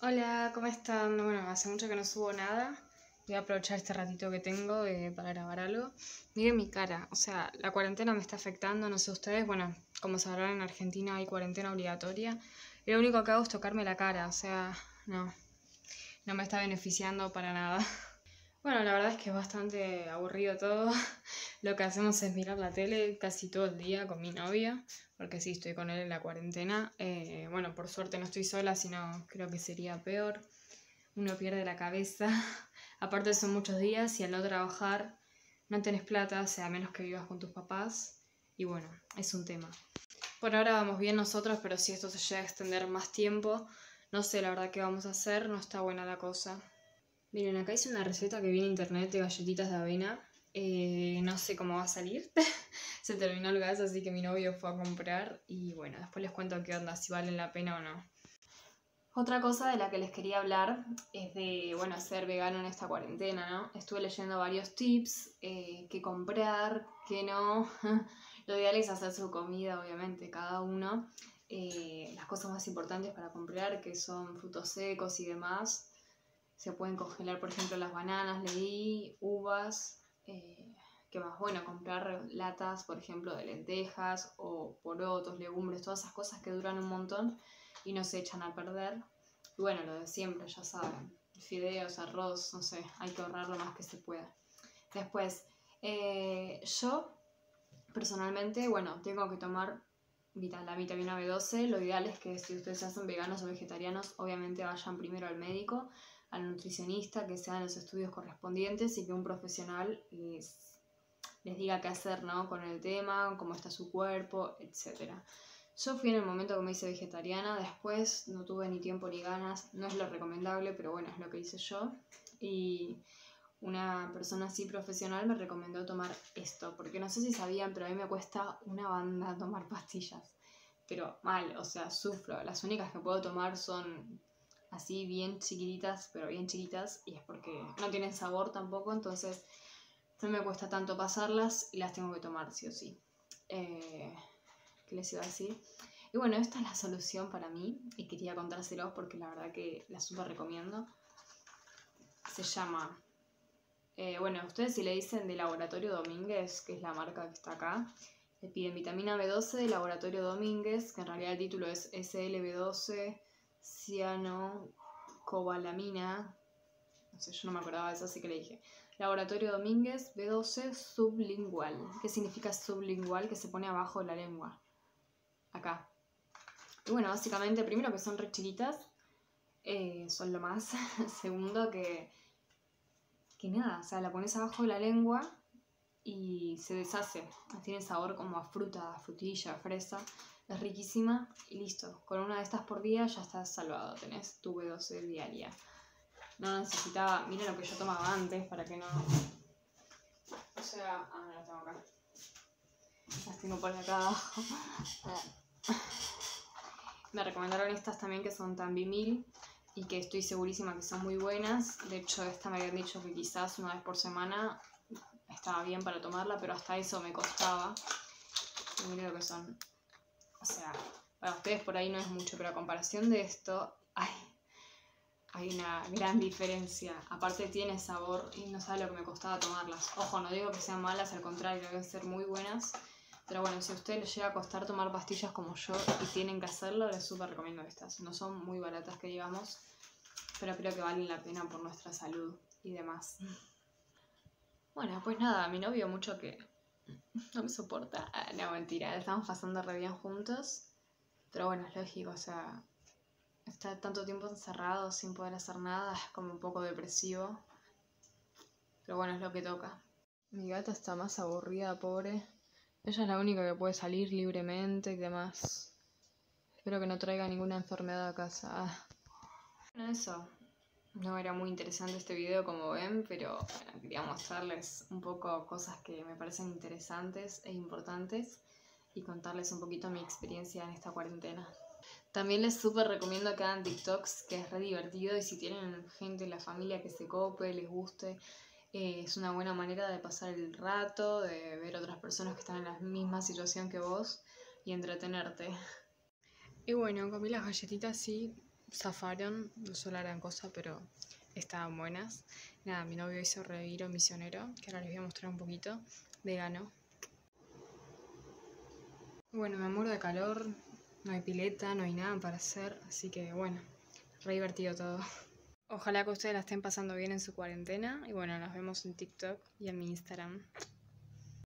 Hola, ¿cómo están? Bueno, hace mucho que no subo nada. Voy a aprovechar este ratito que tengo para grabar algo. Miren mi cara, o sea, la cuarentena me está afectando, no sé ustedes. Bueno, como sabrán, en Argentina hay cuarentena obligatoria. Y lo único que hago es tocarme la cara, o sea, no me está beneficiando para nada. Bueno, la verdad es que es bastante aburrido todo. Lo que hacemos es mirar la tele casi todo el día con mi novio, porque sí, estoy con él en la cuarentena. Bueno, por suerte no estoy sola, sino creo que sería peor. Uno pierde la cabeza. Aparte son muchos días y al no trabajar no tenés plata, o sea, a menos que vivas con tus papás. Y bueno, es un tema. Por ahora vamos bien nosotros, pero si esto se llega a extender más tiempo, no sé la verdad qué vamos a hacer, no está buena la cosa. Miren, acá hice una receta que vi en internet de galletitas de avena. No sé cómo va a salir. Se terminó el gas, así que mi novio fue a comprar. Y bueno, después les cuento qué onda, si valen la pena o no. Otra cosa de la que les quería hablar es de, bueno, ser vegano en esta cuarentena, ¿no? Estuve leyendo varios tips, qué comprar, qué no. Lo ideal es hacer su comida, obviamente, cada uno. Las cosas más importantes para comprar, que son frutos secos y demás. Se pueden congelar, por ejemplo, las bananas, leí, uvas. ¿Qué más? Bueno, comprar latas, por ejemplo, de lentejas o porotos, legumbres, todas esas cosas que duran un montón y no se echan a perder. Y bueno, lo de siempre, ya saben, fideos, arroz, no sé, hay que ahorrar lo más que se pueda. Después, yo personalmente, bueno, tengo que tomar la vitamina B12. Lo ideal es que si ustedes se hacen veganos o vegetarianos, obviamente vayan primero al médico, al nutricionista, que se hagan los estudios correspondientes y que un profesional les diga qué hacer, ¿no? Con el tema, cómo está su cuerpo, etc. Yo fui en el momento que me hice vegetariana, después no tuve ni tiempo ni ganas, no es lo recomendable, pero bueno, es lo que hice yo. Y una persona así profesional me recomendó tomar esto, porque no sé si sabían, pero a mí me cuesta una banda tomar pastillas. Pero mal, o sea, sufro. Las únicas que puedo tomar son así bien chiquititas, pero bien chiquitas, y es porque no tienen sabor tampoco, entonces no me cuesta tanto pasarlas y las tengo que tomar sí o sí. ¿Qué les iba a decir? Y bueno, esta es la solución para mí y quería contárselos porque la verdad que la súper recomiendo. Se llama, bueno, ustedes si le dicen de Laboratorio Domínguez, que es la marca que está acá, le piden vitamina B12 de Laboratorio Domínguez, que en realidad el título es SLB12 cianocobalamina. No sé, yo no me acordaba de eso, así que le dije. Laboratorio Domínguez B12 sublingual. ¿Qué significa sublingual? Que se pone abajo de la lengua. Acá. Y bueno, básicamente, primero que son re chiquitas, son lo más. Segundo que nada, o sea, la pones abajo de la lengua y se deshace. Tiene sabor como a fruta, a frutilla, a fresa. Es riquísima y listo. Con una de estas por día ya estás salvado. Tenés tu B12 diaria. No necesitaba, miren lo que yo tomaba antes para que no... O sea, no las tengo acá. Las tengo por acá abajo. Me recomendaron estas también que son Tambimil y que estoy segurísima que son muy buenas. De hecho, esta me habían dicho que quizás una vez por semana estaba bien para tomarla, pero hasta eso me costaba. Y miren lo que son. O sea, para ustedes por ahí no es mucho, pero a comparación de esto, hay una gran diferencia. Aparte tiene sabor y no sabe lo que me costaba tomarlas. Ojo, no digo que sean malas, al contrario, deben ser muy buenas. Pero bueno, si a ustedes les llega a costar tomar pastillas como yo y tienen que hacerlo, les súper recomiendo estas. No son muy baratas que digamos, pero creo que valen la pena por nuestra salud y demás. Bueno, pues nada, mi novio mucho que no me soporta. No, mentira, estamos pasando re bien juntos. Pero bueno, es lógico, o sea, estar tanto tiempo encerrado sin poder hacer nada es como un poco depresivo. Pero bueno, es lo que toca. Mi gata está más aburrida, pobre. Ella es la única que puede salir libremente y demás. Espero que no traiga ninguna enfermedad a casa. Bueno, eso. No era muy interesante este video como ven, pero bueno, quería mostrarles un poco cosas que me parecen interesantes e importantes y contarles un poquito mi experiencia en esta cuarentena. También les súper recomiendo que hagan TikToks, que es re divertido y si tienen gente en la familia que se cope, les guste, es una buena manera de pasar el rato, de ver otras personas que están en la misma situación que vos y entretenerte. Y bueno, comí las galletitas, sí, zafaron, no solo la gran cosa, pero estaban buenas. Nada, mi novio hizo reviro misionero, que ahora les voy a mostrar un poquito, vegano. Bueno, me muero de calor, no hay pileta, no hay nada para hacer, así que bueno, re divertido todo. Ojalá que ustedes la estén pasando bien en su cuarentena y bueno, nos vemos en TikTok y en mi Instagram.